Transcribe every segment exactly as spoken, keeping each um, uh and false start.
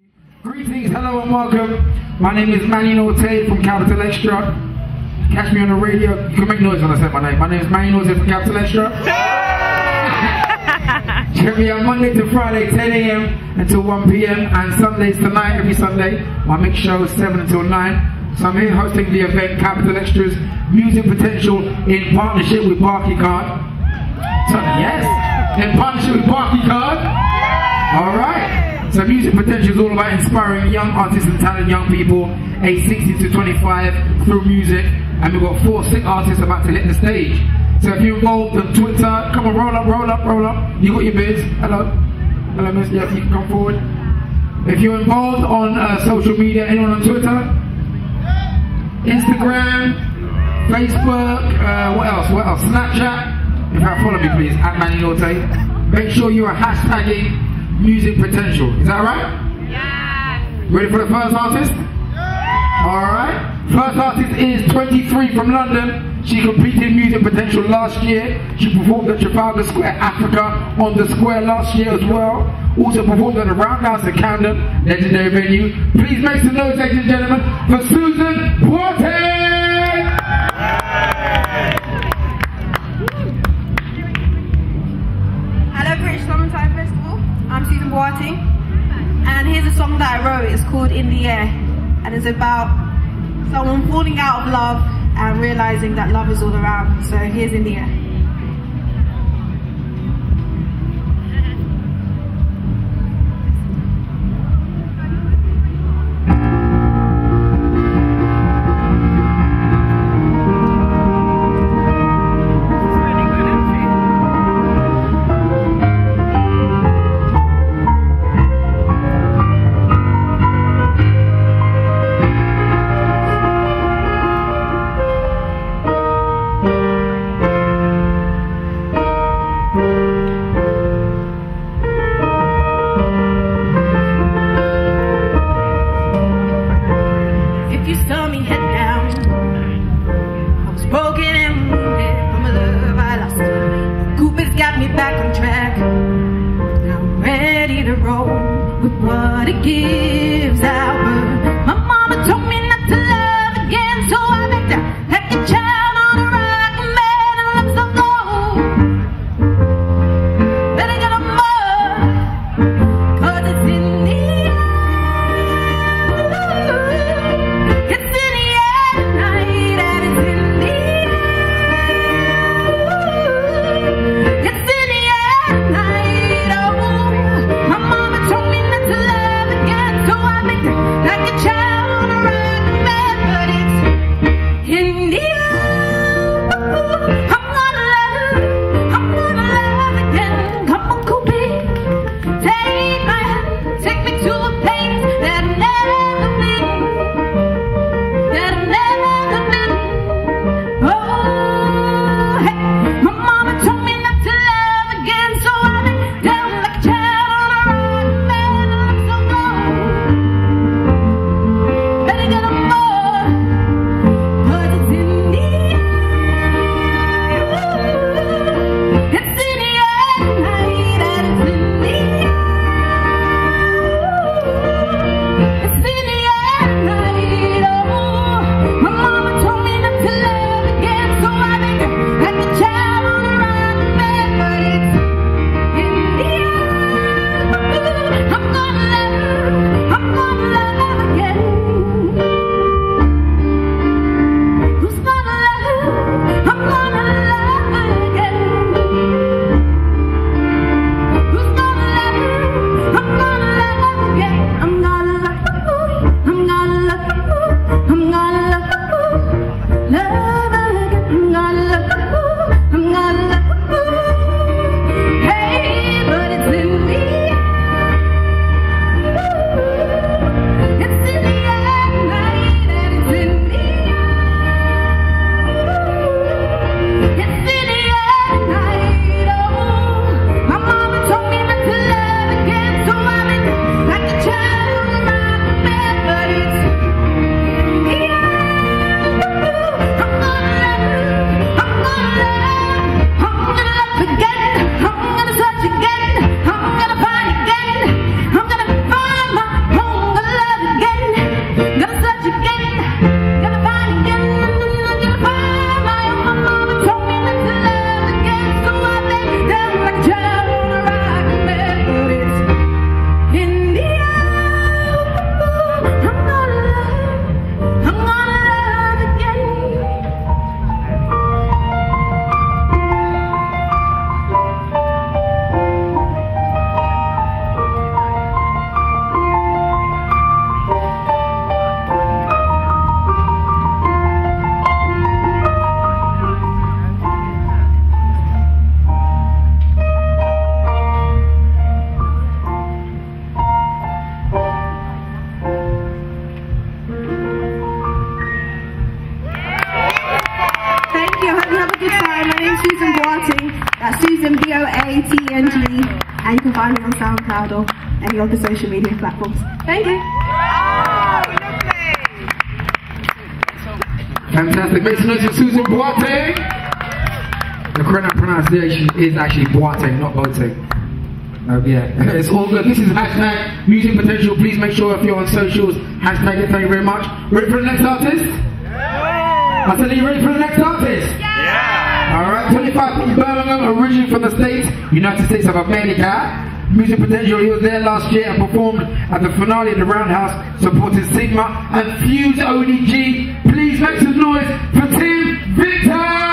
Greetings, hello and welcome. My name is Manny Norte from Capital Extra. Catch me on the radio. You can make noise when I say my name. My name is Manny Norte from Capital Extra. Check me out Monday to Friday, ten A M until one P M and Sundays tonight, every Sunday. My mix show is seven until nine. So I'm here hosting the event Capital Extra's Music Potential in partnership with Barclaycard. So, yes, in partnership with Barclaycard. Alright. So Music Potential is all about inspiring young artists and talented young people aged sixteen to twenty-five through music. And we've got four sick artists about to hit the stage. So if you're involved on Twitter, come on, roll up, roll up, roll up. You got your biz. Hello. Hello, miss. Yeah, you can come forward. If you're involved on uh, social media, anyone on Twitter? Instagram, Facebook, uh, what else? What else? Snapchat. In fact, follow me please, at Manny Norte. Make sure you are hashtagging Music Potential. Is that right? Yeah. Ready for the first artist? Yeah. Alright. First artist is twenty-three from London. She competed in Music Potential last year. She performed at Trafalgar Square, Africa, on the square last year as well. Also performed at the Roundhouse in Camden, legendary venue. Please make some noise, ladies and gentlemen, for Susan Boateng! Hello, British Summertime Festival. I'm Susan Boateng, and here's a song that I wrote. It's called In the Air, and it's about someone falling out of love and realizing that love is all around. So here's In the Air. What it gives out. My mama told me not to love again, so I begged her like a child on a rocking bed and love so low. Better get a mud, cause it's in the air. It's in the air tonight, and it's in the air. It's in the air tonight. Oh, my mama told me not to love again, so Susan, B O A T E N G, and you can find me on SoundCloud or any other social media platforms. Thank you. Fantastic. Make some noise for Susan Boateng. The correct pronunciation is actually Boateng, not Boateng. No, yeah, it's all good. This is hashtag Music Potential. Please make sure if you're on socials, hashtag it. Thank you very much. Ready for the next artist? Yeah. I said, are you ready for the next artist? Yeah. All right, twenty-five from Birmingham, originally from the States, United States of America. Music Potential, he was there last year and performed at the finale of the Roundhouse, supporting Sigma and Fuse O D G. Please make some noise for Tim Victor!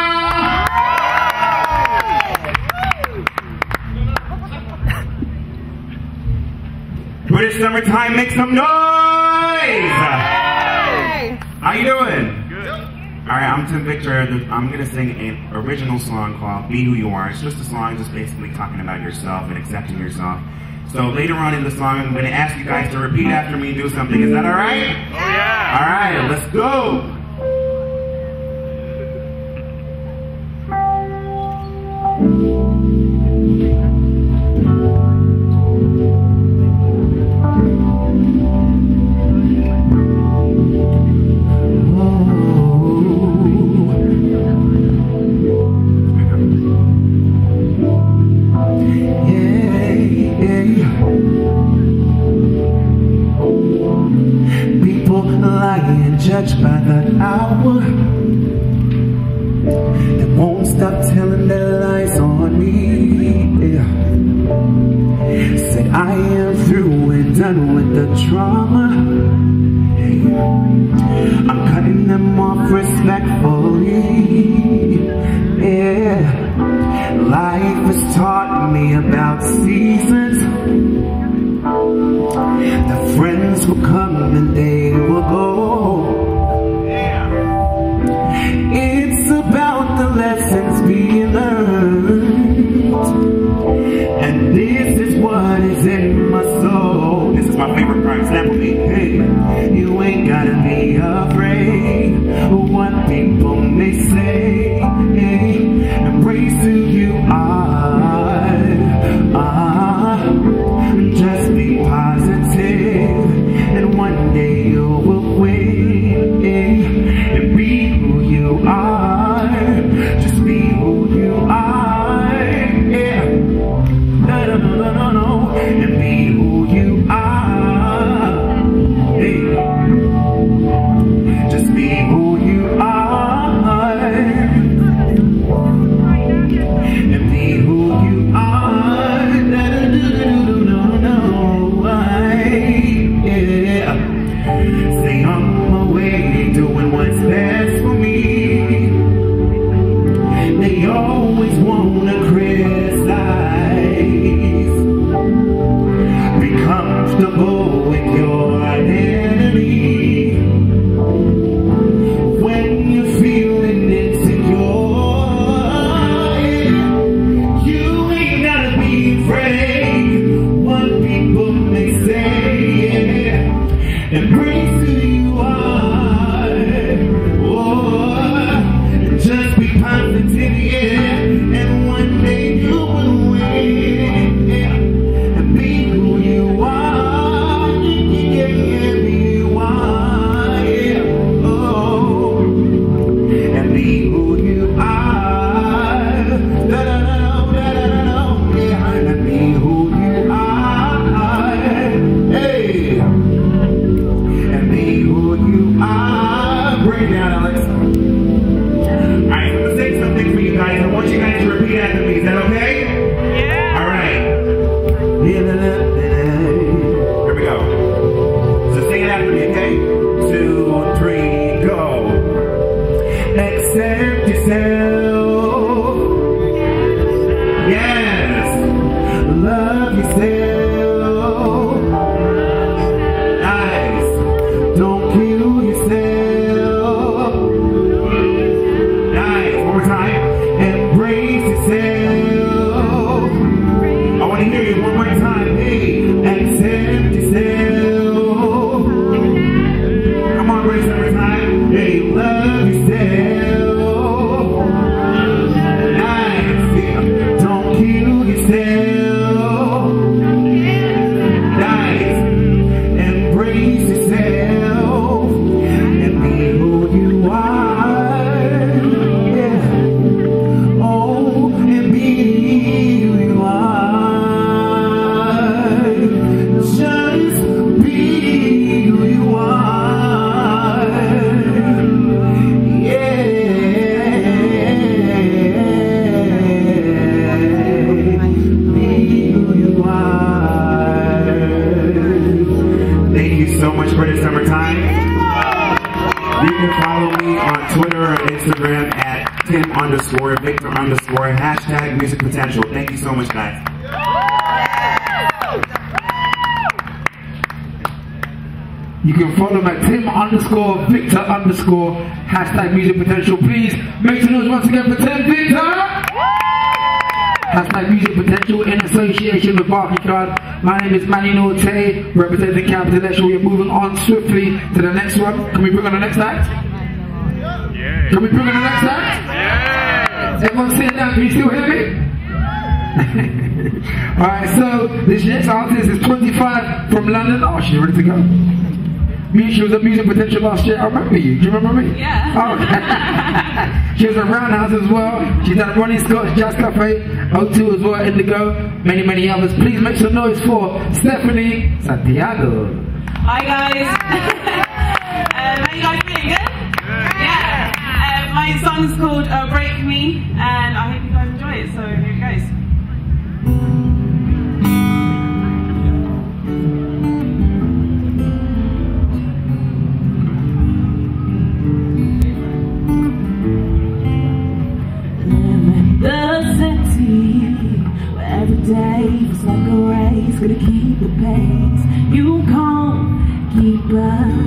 British summertime, make some noise! How you doing? Good. Alright, I'm Tim Victor. I'm gonna sing an original song called Be Who You Are. It's just a song just basically talking about yourself and accepting yourself. So later on in the song, I'm gonna ask you guys to repeat after me and do something. Is that alright? Yeah! Alright, let's go! Judged by the hour, they won't stop telling their lies on me. Yeah. Said I am through and done with the drama. Hey. I'm cutting them off respectfully. Yeah. Life has taught me about seasons. The friends will come and they will go. It's about the lessons being learned, and this is what is in my soul. This is my favorite prime snap with me. Hey, you ain't gotta be afraid of what people may say. Hey, embrace who you are. Ah, just be positive, and one day you will win. Hey, and be who you are. Just be who you are. Yeah. No, no, no, no, no. And be who you are. Hey. Just be who you are. And be who you are. No, no, no, no, no. Yeah. Stay on my way, doing what's best for me. They always wanna criticize. Be comfortable with your identity. When you're feeling insecure, you ain't gotta be afraid what people may say. Yeah. Embrace who you are. Oh, just be positive, yeah. And one day you will win. Yeah. And be who you are. Yeah, yeah, be who you are. Yeah. Oh, and be who you are. Da da da da da da. Yeah, and be who you are. Hey. And be who you are. Bring it down, Alex. Alright, I'm gonna say something for you guys. I want you guys to repeat after me. Is that okay? Yeah. Alright. Here we go. So sing it after me, okay? Two, three, go. Accept yourself. Yes. Love yourself. Nice. Don't kill yourself. Nice. One more time. Embrace yourself. I want to hear you one more time. Hey, accept yourself. Come on, raise one more time. Hey, love yourself. Nice. Yeah. Don't underscore Victor underscore hashtag music potential. Thank you so much, guys. You can follow me at Tim underscore Victor underscore hashtag music potential. Please make some noise once again for Tim Victor. Hashtag music potential in association with Barclaycard. My name is Manny Norte, representing Capital Intellectual. We're moving on swiftly to the next one. Can we bring on the next act? Yeah. Can we bring on the next act? Yeah. Everyone sit down, can you still hear me? Alright, so this next artist is twenty-five from London. Oh, she's ready to go. Me, she was at Music Potential last year. I remember you. Do you remember me? Yeah. Oh, okay. She was at Roundhouse as well. She's at Ronnie Scott's Jazz Cafe, O two as well, Indigo, many, many others. Please make some noise for Stephanie Santiago. Hi guys. um, are you guys feeling good? Yeah. yeah. Um, my song's called uh, Break Me, and I hope you guys enjoy it. So here it goes. Every day feels like a race, gonna keep the pace. You can't keep up,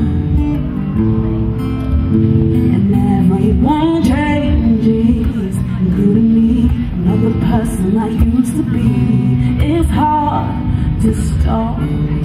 and everyone changes, including me. Another person I used to be. It's hard to stop.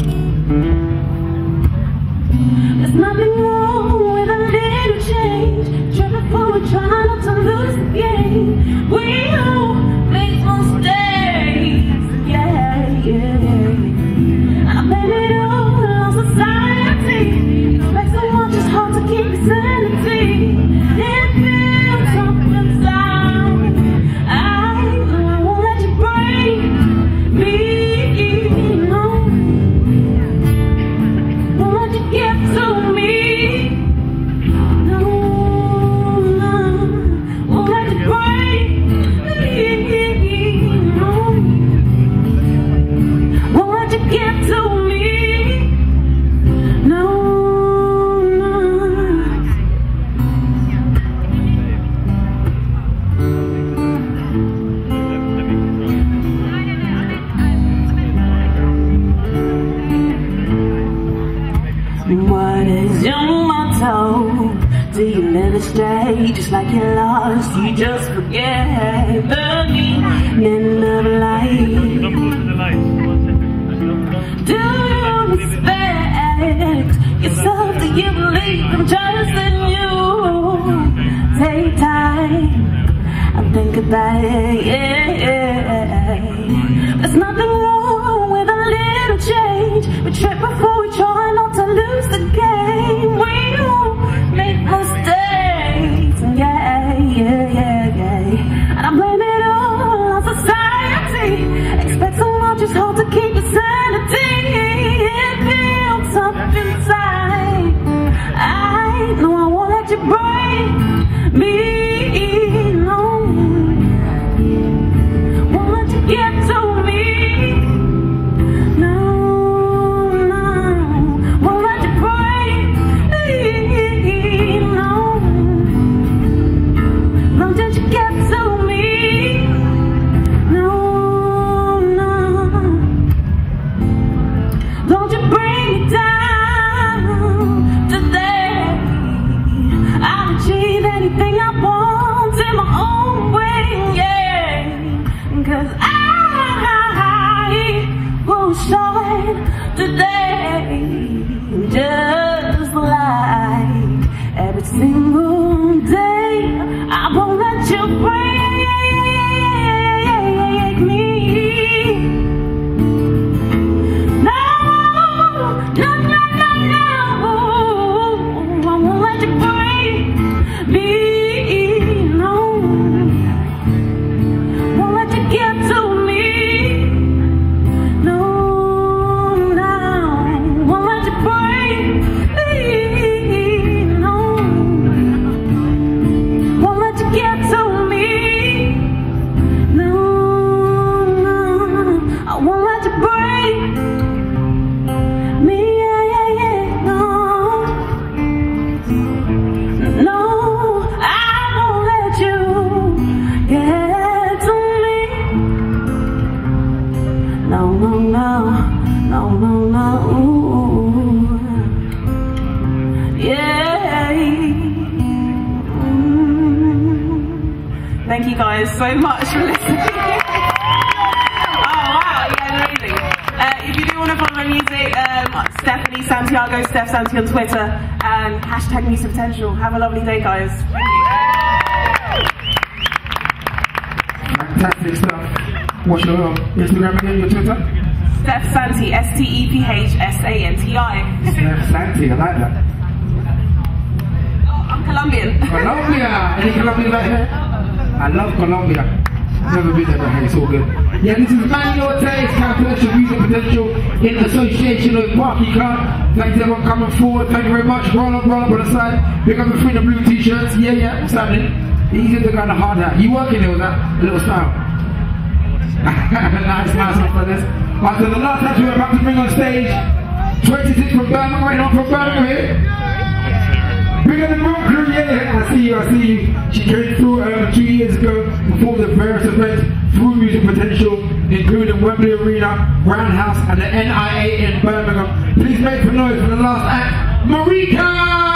There's nothing wrong with a little change. Try before we try not to lose the game. We all make mistakes. Yeah, yeah. And I blame it all on society. Expect so much, it's hard to keep your sanity. It feels up inside. I know I won't let you break me. No, won't let you get to me. No, no, won't let you break me. No, won't let you get to me. No, no. What is your motto? Do you never stay just like you're lost? You just forget the meaning of life. Do you respect yourself? Do you believe I'm just in you? Take time and think about it, yeah, yeah. There's nothing wrong with a little change. We trip before we try not to lose the game. We all make mistakes, yeah, yeah, yeah, yeah. And I blame it all on society. Expect so much, it's hard to keep your sanity. It builds up inside. I know I won't let you break me. No, won't let you get to me. No, no, won't let you break me. No, won't let you get to me. No, no, don't you bring me down today. I'll achieve anything I want in my own way, yeah. Cause I will shine today, just like every single day. I won't let you break me. No, no, no, no, no. I won't let you break me. No, won't let you get to me. No, no, won't let you break me. No. no, no, no. Yeah. Mm. Thank you guys so much for listening. Oh wow, yeah, amazing. Uh, if you do want to follow my music, um, Stephanie Santiago, Steph Santi on Twitter, and hashtag Music Potential. Have a lovely day, guys. Thank you. Fantastic stuff. What's your um, Instagram again, your Twitter? Steph Santi, S T E P H S A N T I. Steph Santi, I like that. Oh, I'm Colombian. Colombia! Any Colombian like that? I love Colombia. Never been there, but hey, it's all good. Yeah, this is Manuel Tate's Calculation Music Potential in association with Barclaycard. Thanks everyone coming forward. Thank you very much. Roll up, roll up on the side. Pick up the free and blue t-shirts. Yeah, yeah, what's happening? Easy to kind of hard hat. You working there with that little style? Nice, nice one for this. Right, so the last act we're about to bring on stage, twenty-six from Birmingham, right on from Birmingham here. Bigger than Rock Crew, yeah, I see you, I see you. She came through uh, two years ago, performed at various events through Music Potential, including Wembley Arena, Roundhouse, and the N I A in Birmingham. Please make some noise for the last act, Marika!